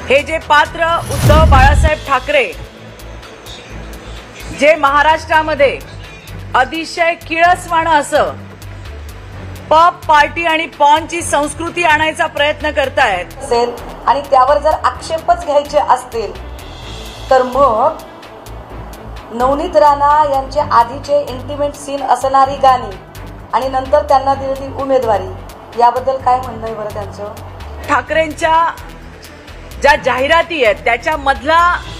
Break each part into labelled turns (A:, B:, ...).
A: हे जे पात्र उद्धव बाळासाहेब ठाकरे जे महाराष्ट्रामध्ये अतिशय किळसवाणं असं पब पार्टी आणि पॉनची संस्कृती आणायचा प्रयत्न करतायत
B: असेल आणि त्यावर जर आक्षेपच घ्यायचे असतील तर मग नवनीत राणा यांचे आधीचे इंटिमेट सीन असणारी गाणी आणि नंतर त्यांना दिलेली उमेदवारी याबद्दल काय म्हणणं आहे बरं त्यांचं?
A: ठाकरेंच्या ज्या जाहिराती आहेत त्याच्यामधला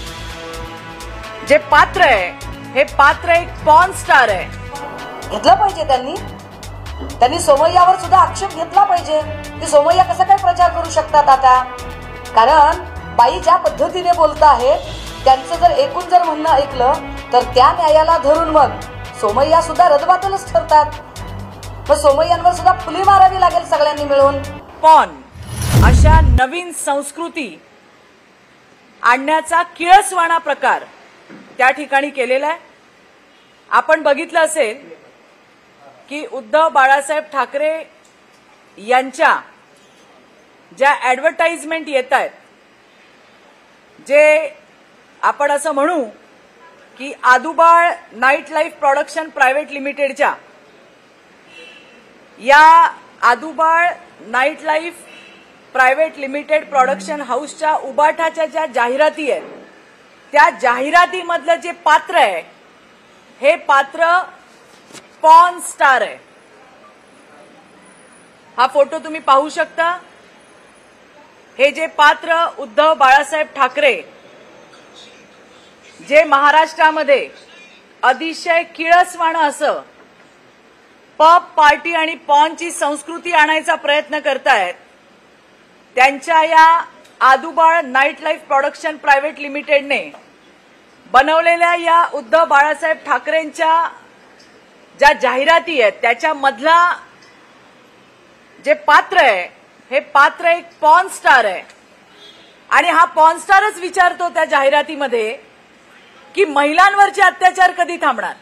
A: जे पात्र आहे हे पात्र एक पॉर्न स्टार आहे.
B: घेतलं पाहिजे त्यांनी सोमय्यावर सुद्धा आक्षेप घेतला पाहिजे की सोमय्या कसं काय प्रचार करू शकतात आता. कारण बाई ज्या पद्धतीने बोलत आहेत त्यांचं जर एकूण जर म्हणणं ऐकलं तर त्या न्यायाला धरून मग सोमय्या सुद्धा रदबातलच ठरतात. मग सोमय्यांवर सुद्धा फुली मारावी लागेल सगळ्यांनी मिळून.
A: पॉर्न अशा नवीन संस्कृती आणण्याचा किळसवाणा प्रकार त्या ठिकाणी केलेला आहे. आपण बघितलं असेल की उद्धव बाळासाहेब ठाकरे यांच्या ज्या ऍडव्हर्टाइजमेंट येत आहेत जे आपण असं म्हणू की Aadubal night life production private लिमिटेडच्या या Aadubal night life private limited production हाऊसच्या उबाठाच्या ज्या जाहिराती आहेत त्या जाहिरातीमधलं जे पात्र आहे हे पात्र पॉर्न स्टार आहे. हा फोटो तुम्ही पाहू शकता. हे जे पात्र उद्धव बाळासाहेब ठाकरे जे महाराष्ट्रामध्ये अतिशय किळसवाणं असं पब पार्टी आणि पॉनची संस्कृती आणायचा प्रयत्न करतायत त्यांच्या या Aadubal night life production private लिमिटेडने बनवलेल्या या उद्धव बाळासाहेब ठाकरेंच्या ज्या जाहिराती आहेत त्याच्यामधला जे पात्र आहे हे पात्र एक पॉर्न स्टार आहे. आणि हा पॉर्न स्टारच विचारतो त्या जाहिरातीमध्ये की महिलांवरचे अत्याचार कधी थांबणार.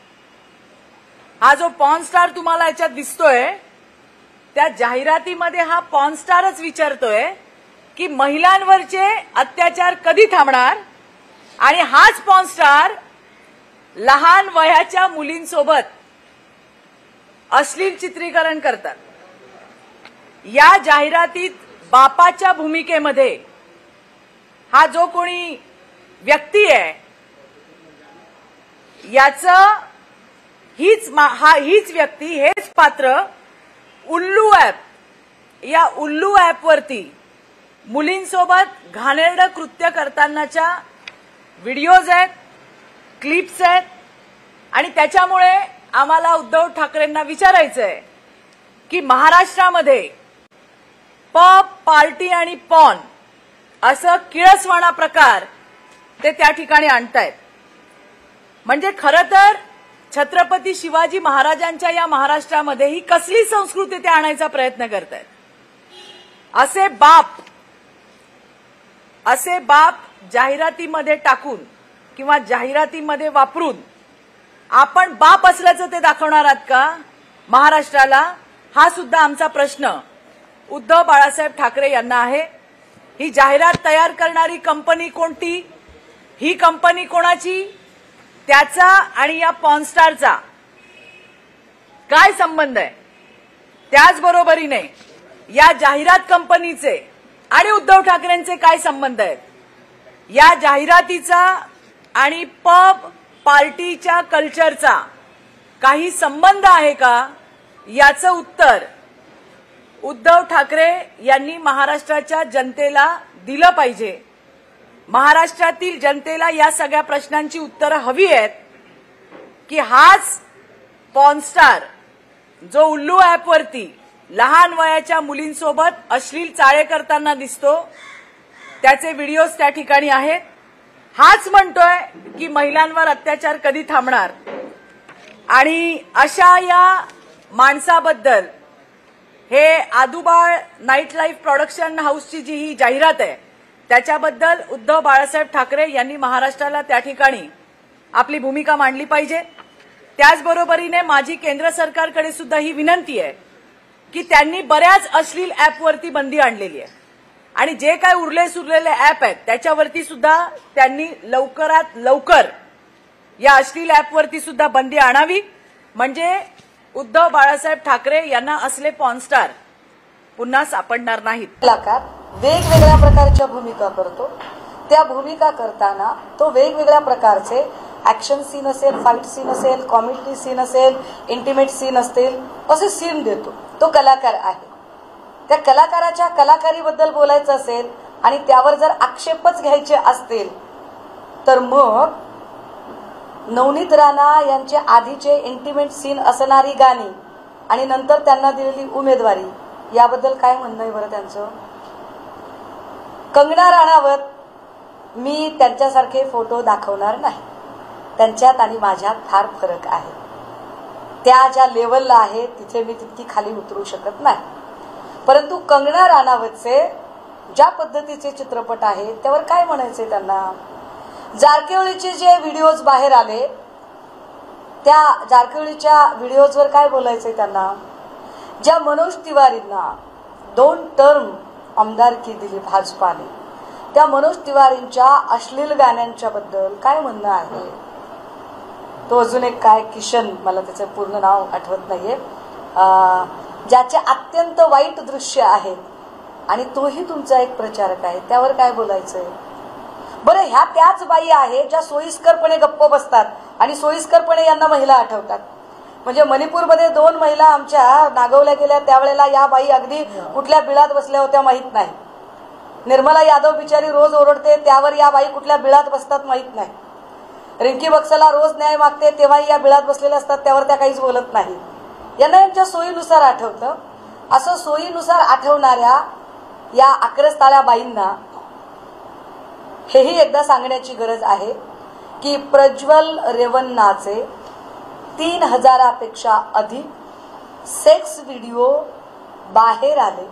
A: हा जो पॉर्न स्टार तुम्हाला याच्यात दिसतोय त्या जाहिरातीमध्ये हा पॉर्न स्टारच विचारतोय की महिलांवरचे अत्याचार कधी थांबणार. आणि हाच पॉर्न स्टार लहान वयाच्या मुलींसोबत अश्लील चित्रीकरण करतात. या जाहिरातीत बापाच्या भूमिकेमध्ये हा जो कोणी व्यक्ती आहे याचं हीच व्यक्ती हेच पात्र उल्लू ॲप या उल्लू ॲपवरती मुलींसोबत घाणेरडं कृत्य करतानाच्या व्हिडिओज आहेत, क्लिप्स आहेत. आणि त्याच्यामुळे आम्हाला उद्धव ठाकरेंना विचारायचंय की महाराष्ट्रामध्ये पब पार्टी आणि पॉन असं किळसवाणा प्रकार ते त्या ठिकाणी आणतायत. म्हणजे खरं तर छत्रपती शिवाजी महाराजांच्या या महाराष्ट्रामध्ये ही कसली संस्कृती ते आणायचा प्रयत्न करतायत. असे बाप जाहिरातीमध्ये टाकून किंवा जाहिरातीमध्ये वापरून आपण बाप असल्याचं ते दाखवणार आहात का महाराष्ट्राला. हा सुद्धा आमचा प्रश्न उद्धव बाळासाहेब ठाकरे यांना आहे. ही जाहिरात तयार करणारी कंपनी कोणती, ही कंपनी कोणाची, त्याचा आणि या पॉर्न स्टारचा काय संबंध आहे. त्याचबरोबरीने या जाहिरात कंपनीचे आणि उद्धव ठाकरेंचे काय संबंध आहेत. या जाहिरातीचा आणि पब पार्टीच्या कल्चरचा काही संबंध आहे का याचं उत्तर उद्धव ठाकरे यांनी महाराष्ट्राच्या जनतेला दिलं पाहिजे. महाराष्ट्रातील जनतेला या सगळ्या प्रश्नांची उत्तरं हवी आहेत की हाच पॉर्न स्टार जो उल्लू ॲपवरती लहान वयाच्या मुलींसोबत अश्लील चाळे करताना दिसतो त्याचे व्हिडिओज त्या ठिकाणी आहेत. हाच म्हणतोय की महिलांवर अत्याचार कधी थांबणार. आणि अशा या माणसाबद्दल हे आदुबाळ नाईट लाईफ प्रोडक्शन हाऊसची जी ही जाहिरात आहे त्याच्याबद्दल उद्धव बाळासाहेब ठाकरे यांनी महाराष्ट्राला त्या ठिकाणी आपली भूमिका मांडली पाहिजे. त्याचबरोबरीने माझी केंद्र सरकारकडे सुद्धा ही विनंती आहे की त्यांनी बऱ्याच अश्लील ॲपवरती बंदी आणलेली आहे. आणि जे काय उरले सुरलेले ऍप आहेत त्याच्यावरती सुद्धा त्यांनी लवकरात लवकर या अश्लील ऍपवरती सुद्धा बंदी आणावी, म्हणजे उद्धव बाळासाहेब ठाकरे यांना असले पॉर्नस्टार पुन्हा सापडणार नाहीत.
B: कलाकार वेगवेगळ्या प्रकारच्या भूमिका करतो. त्या भूमिका करताना तो वेगवेगळ्या प्रकारचे ऍक्शन सीन असेल, फाईट सीन असेल, कॉमेडी सीन असेल, इंटिमेट सीन असतील, असे सीन देतो. तो कलाकार आहे. त्या कलाकाराच्या कलाकारीबद्दल बोलायचं असेल आणि त्यावर जर आक्षेपच घ्यायचे असतील तर मग नवनीत राणा यांचे आधीचे इंटिमेट सीन असणारी गाणी आणि नंतर त्यांना दिलेली उमेदवारी याबद्दल काय म्हणणं आहे बरं त्यांचं? कंगना राणावत मी त्यांच्यासारखे फोटो दाखवणार नाही. त्यांच्यात आणि माझ्यात फार फरक आहे. त्या ज्या लेवलला आहे तिथे मी तितकी खाली उतरू शकत नाही. परंतु कंगना राणावतचे ज्या पद्धतीचे चित्रपट आहेत त्यावर काय म्हणायचे त्यांना? जारकिहोळीचे जे व्हिडिओज बाहेर आले त्या जारकिहोळीच्या व्हिडिओजवर काय बोलायचे त्यांना? ज्या मनोज तिवारींना 2 टर्म आमदारकी दिली भाजपाने, त्या मनोज तिवारींच्या अश्लील गाण्यांच्या बद्दल काय म्हणणं आहे? तो अजून एक काय किशन, मला त्याचं पूर्ण नाव आठवत नाहीये, ज्याचे अत्यंत वाईट दृश्य आहेत आणि तोही तुमचा एक प्रचारक आहे, त्यावर काय बोलायचंय? बरं, ह्या त्याच बाई आहे ज्या सोयीस्करपणे गप्प बसतात आणि सोयीस्करपणे यांना महिला आठवतात. म्हणजे मणिपूरमध्ये 2 महिला आमच्या नागवल्या गेल्या त्यावेळेला या बाई अगदी कुठल्या बिळात बसल्या होत्या माहित नाही. निर्मला यादव बिचारी रोज ओरडते त्यावर या बाई कुठल्या बिळात बसतात माहित नाही. रिंकी बक्सला रोज न्याय मागते तेव्हाही या बिळात बसलेल्या असतात, त्यावर त्या काहीच बोलत नाही. यांना यांच्या सोयीनुसार आठवतं. असं सोयीनुसार आठवणाऱ्या या आक्रस्ताळ्या बाईंना हेही एकदा सांगण्याची गरज आहे की प्रज्वल रेवन्नाचे 3000पेक्षा अधिक सेक्स व्हिडिओ बाहेर आले.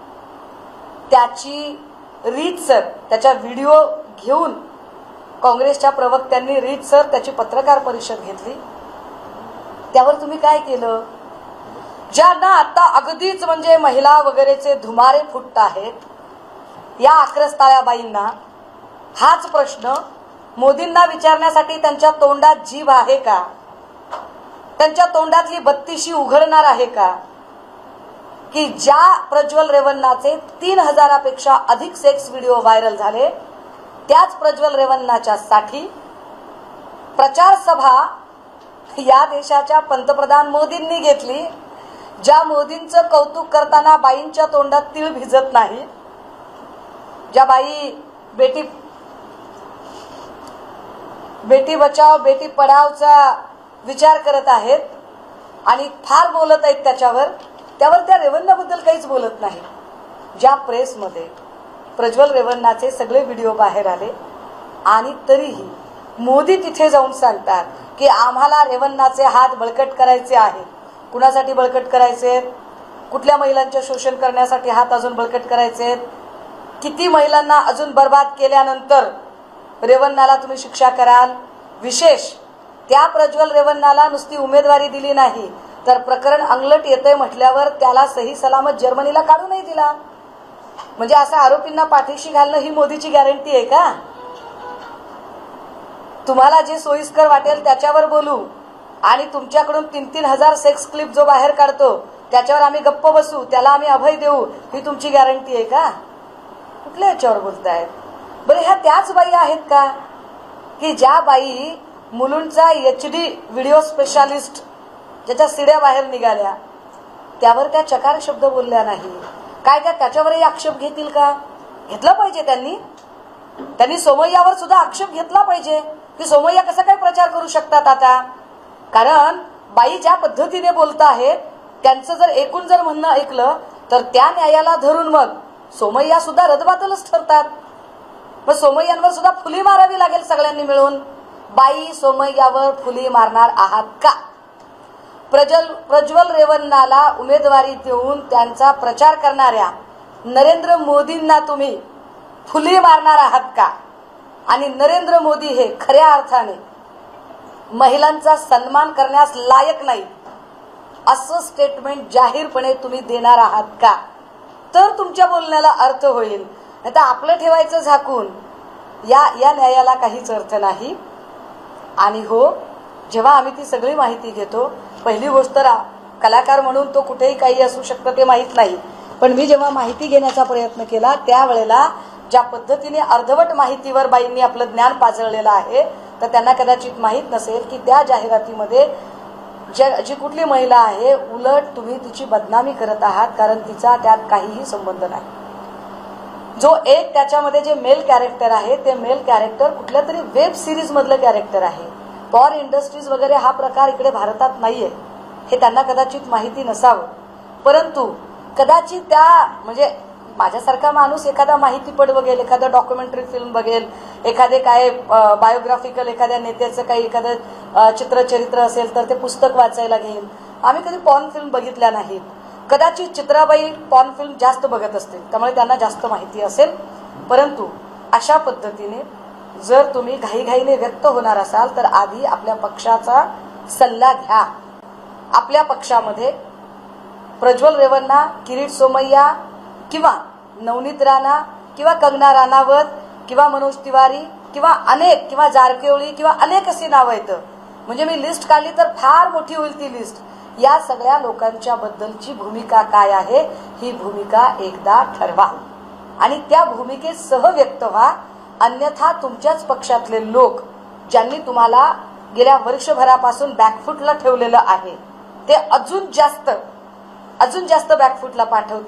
B: त्याची रीतसर त्याच्या व्हिडिओ घेऊन काँग्रेसच्या प्रवक्त्यांनी रीतसर त्याची पत्रकार परिषद घेतली. त्यावर तुम्ही काय केलं? ज्यांना आता अगदीच म्हणजे महिला वगैरेचे धुमारे फुटत आहेत या आक्रस्ताळ्या बाईंना हाच प्रश्न मोदींना विचारण्यासाठी त्यांच्या तोंडात जीभ आहे का? त्यांच्या तोंडातली बत्तीशी उघडणार आहे का? की ज्या प्रज्वल रेवन्नाचे 3000पेक्षा अधिक सेक्स व्हिडिओ व्हायरल झाले त्याच प्रज्वल रेवन्नाच्या साठी प्रचार सभा या देशाच्या पंतप्रधान मोदींनी घेतली, ज्या मोदींचं कौतुक करताना बाईंच्या तोंडात तीळ भिजत नाही, ज्या बाई बेटी बचाव बेटी पढावचा विचार करत आहेत आणि फार बोलत आहेत त्यावर त्या रेवन्नाबद्दल काहीच बोलत नाही. ज्या प्रेसमध्ये प्रज्वल रेवन्नाचे सगळे व्हिडिओ बाहेर आले आणि तरीही मोदी तिथे जाऊन सांगतात की आम्हाला रेवन्नाचे हात बळकट करायचे आहेत. कुणासाठी बळकट करायचे? कुठल्या महिलांचे शोषण करण्यासाठी हात अजून बळकट करायचे? किती महिलांना अजून बर्बाद केल्यानंतर रेवन्नाला तुम्ही शिक्षा कराल? विशेष त्या प्रज्वल रेवन्नाला नुसती उमेदवारी दिली नाही तर प्रकरण अंगलट येतंय म्हटल्यावर त्याला सही सलामत जर्मनीला काढू नाही दिला. म्हणजे असं आरोपींना पाठीशी घालणं ही मोदीची गॅरंटी आहे का? तुम्हाला जे सोयीस्कर वाटेल त्याच्यावर बोलू आणि तुमच्याकडून 3,000 सेक्स क्लिप जो बाहेर काढतो त्याच्यावर आम्ही गप्प बसू, त्याला आम्ही अभय देऊ, ही तुमची गॅरंटी आहे का? कुठल्या याच्यावर बोलतायत? बरं, ह्या त्याच बाई आहेत का की ज्या बाई मुलुंडचा HD व्हिडिओ स्पेशालिस्ट ज्याच्या सिड्या बाहेर निघाल्या त्यावर त्या चकार शब्द बोलल्या नाही? काय त्या त्याच्यावरही आक्षेप घेतील का? घेतला पाहिजे त्यांनी सोमय्यावर सुद्धा आक्षेप घेतला पाहिजे की सोमय्या कसा काय प्रचार करू शकतात आता. कारण बाई ज्या पद्धतीने बोलत आहेत त्यांचं जर एकूण जर म्हणणं ऐकलं तर त्या न्यायाला धरून मग सोमय्या सुद्धा रदबातलच ठरतात. मग सोमय्यांवर सुद्धा फुली मारावी लागेल सगळ्यांनी मिळून. बाई सोमय्यावर फुली मारणार आहात का? प्रज्वल रेवन्नाला उमेदवारी देऊन त्यांचा प्रचार करणाऱ्या नरेंद्र मोदींना तुम्ही फुली मारणार आहात का? आणि नरेंद्र मोदी हे खऱ्या अर्थाने महिलांचा सन्मान करण्यास लायक नाही असं स्टेटमेंट जाहीरपणे तुम्ही देणार आहात का? तर तुमच्या बोलण्याला अर्थ होईल. नाही तर आपलं ठेवायचं झाकून या न्यायाला काहीच अर्थ नाही. आणि हो, जेव्हा आम्ही ती सगळी माहिती घेतो, पहिली गोष्ट कलाकार म्हणून तो कुठेही काही असू शकतं ते माहीत नाही, पण मी जेव्हा माहिती घेण्याचा प्रयत्न केला त्यावेळेला ज्या पद्धतीने अर्धवट माहितीवर बाईंनी आपलं ज्ञान पाजळलेलं आहे, तर त्यांना कदाचित माहीत नसेल की त्या जाहिरातीमध्ये जी कुठली महिला आहे, उलट तुम्ही तिची बदनामी करत आहात, कारण तिचा त्यात काहीही संबंध नाही. जो एक त्याच्यामध्ये जे मेल कॅरेक्टर आहे, ते मेल कॅरेक्टर कुठल्या तरी वेब सिरीज मधलं कॅरेक्टर आहे. पॉर्न इंडस्ट्रीज वगैरे हा प्रकार इकडे भारतात नाहीये, हे त्यांना कदाचित माहिती नसावं. परंतु कदाचित त्या म्हणजे माझ्यासारखा माणूस एखादा माहितीपट बघेल, एखादा डॉक्युमेंटरी फिल्म बघेल, एखादे काय बायोग्राफिकल एखाद्या नेत्याचं काही एखादं चित्रचरित्र असेल तर ते पुस्तक वाचायला घेईल. आम्ही कधी पॉर्न फिल्म बघितल्या नाहीत. कदाचित चित्राबाई पॉर्न फिल्म जास्त बघत असतील, त्यामुळे त्यांना जास्त माहिती असेल. परंतु अशा पद्धतीने जर तुम्ही घाईघाईने व्यक्त होणार असाल तर आधी आपल्या पक्षाचा सल्ला घ्या. आपल्या पक्षामध्ये प्रज्वल रेवन्ना, किरीट सोमय्या किंवा नवनीत राणा किंवा कंगना राणावत किंवा मनोज तिवारी किंवा अनेक किंवा जारकिहोळी किंवा अनेक अशी नावं आहेत. म्हणजे मी लिस्ट काढली तर फार मोठी होईल ती लिस्ट. या सगळ्या लोकांच्या बद्दलची भूमिका काय आहे, ही भूमिका एकदा ठरवा आणि त्या भूमिकेसह व्यक्त व्हा. अन्यथा तुमच्याच पक्षातले लोक ज्यांनी तुम्हाला गेल्या वर्षभरापासून बॅकफुटला ठेवलेलं आहे, ते अजून जास्त बॅकफुटला पाठवतील.